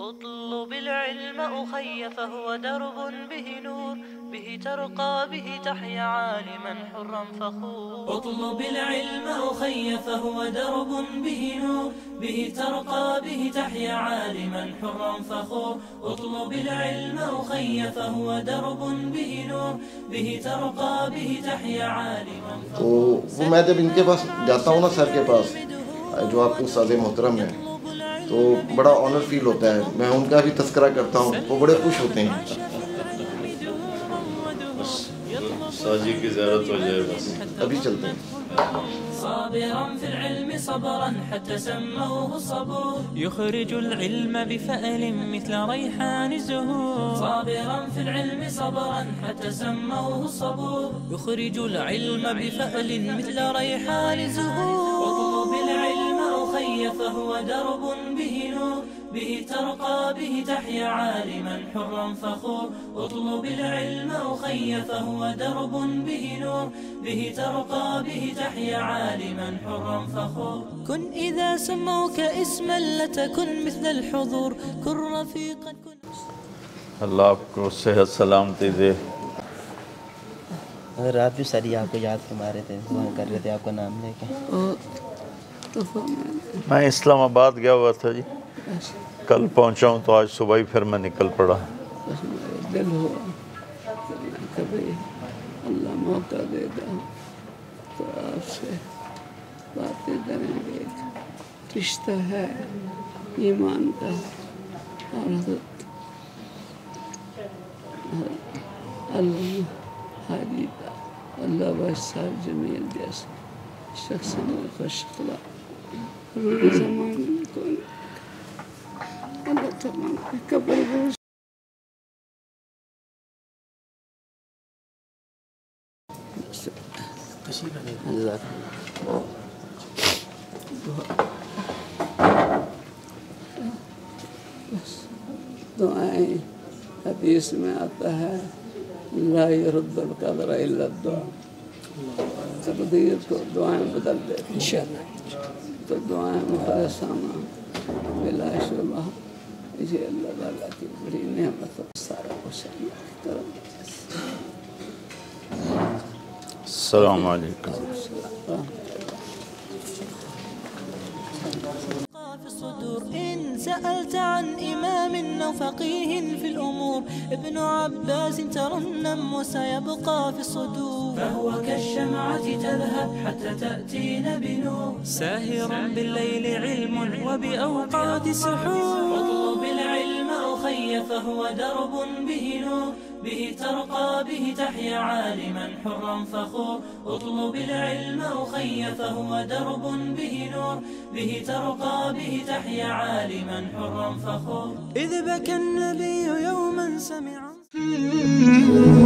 اطلب العلم أخي فهو درب به نور، به ترقى به تحيا عالما حرا فخور. اطلب العلم أخي فهو درب به نور، به ترقى به تحيا عالما حرا فخور. اطلب العلم أخي فهو درب به نور، به ترقى به تحيا عالما فخور. तो वो मैं जब इनके पास जाता हूँ ना सर के पास, जो आपके उस्ताद मोहतरम हैं, तो बड़ा ऑनर फील होता है। मैं उनका भी तस्करा करता हूँ, वो बड़े खुश होते हैं। साजी की ज़ियारत हो जाए बस, अभी चलते हैं। صابرا في العلم صبرا حتى سموه صبور، يخرج العلم بفأل مثل ريحان الزهور. صابرا في العلم صبرا حتى سموه صبور، يخرج العلم بفأل مثل ريحان الزهور. اطلب العلم أخي فهو درب به نور، به ترقى به تحيا عالما حرا فخور. اطلب العلم أخي فهو درب به نور، به ترقى به تحيا عالما حرا فخور. كن إذا سموك اسما لتكن مثل الحضور، كن رفيقا كن. अल्लाह आपको सेहत सलामती दे। रात भी सारी आपको याद फरमा रहे थे, दुआ कर रहे थे आपका नाम लेके। मैं इस्लामाबाद गया हुआ था जी, कल पहुंचा हूं, तो आज सुबह ही फिर मैं निकल पड़ा। दिल हुआ कभी अल्लाह मौका देगा तो आपसे बातें करेंगे। रिश्ता है ईमान का और अल्लाह हाजी का, अल्लाह साहब जमील जैसे शख्स में खुश खुदा ज़मान को अल्लाह तमाम कब्र दुआएं। हदीस में आता है ला यरुद्दुल क़दर इल्ला दुआ, तकदीर को दुआएं बदल देती इंशाअल्लाह। तो दुआएं मुखलसाना बिला शुबह ये अल्लाह ताला की बड़ी नेमत और सारा कुछ करम। अस्सलाम वालेकुम। إن سألت عن إمام أو فقيه في الأمور، ابن عباس ترنم وسيبقى في الصدور. فهو كالشمعة تذهب حتى تأتينا بنور، ساهر بالليل علم وبأوقات سحور. اطلب العلم أخي فهو درب به نور، به ترقى به تحيا عالما حرا فخور. اطلب العلم أخي فهو درب به نور، به ترقى به تحيا عالما حرا فخور. إذ بكى النبي يوما سمعا